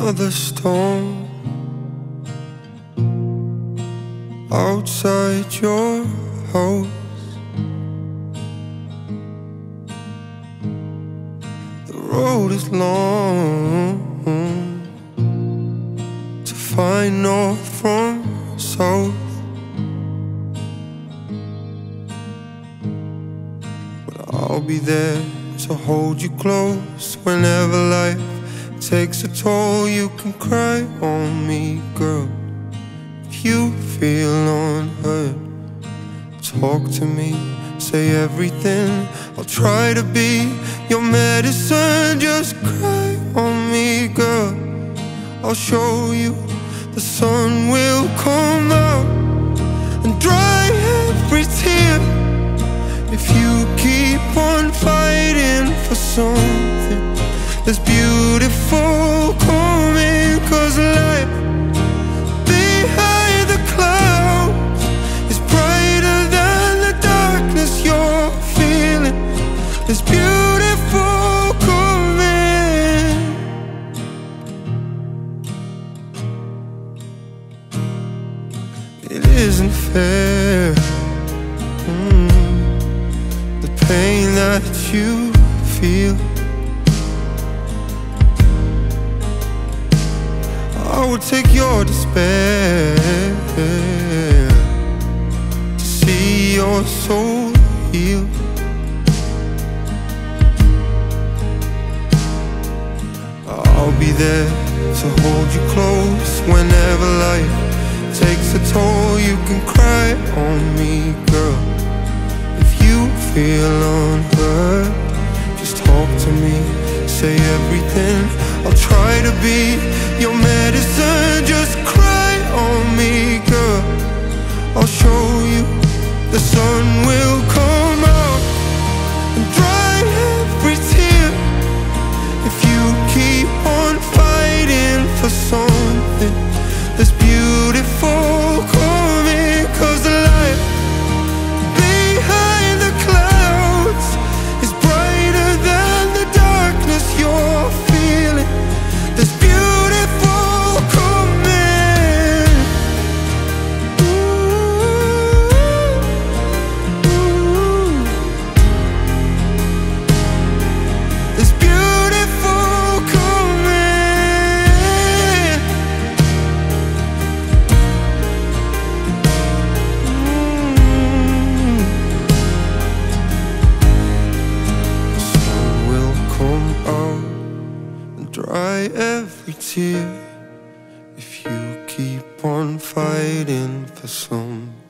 another storm outside your house. The road is long to find north from south, but I'll be there to hold you close whenever life takes a toll. You can cry on me, girl, if you feel unheard. Talk to me, say everything. I'll try to be your medicine. Just cry on me, girl, I'll show you the sun will come out and dry every tear if you keep on fighting for something that's beautiful coming. 'Cause life behind the clouds is brighter than the darkness you're feeling. It's beautiful coming. It isn't fair, the pain that you feel. I would take your despair to see your soul heal. I'll be there to hold you close whenever life takes a toll. You can cry on me, girl, if you feel unheard. Just talk to me, say everything. I'll try to be your medicine. Just cry on me, girl, I'll show you the sun will come out and dry every tear if you keep on fighting for something that's beautiful coming. 'Cause the light behind the clouds is brighter than the darkness you're feeling. That's beautiful coming. It's beautiful coming. The sun will come out and dry every tear if you keep on fighting for some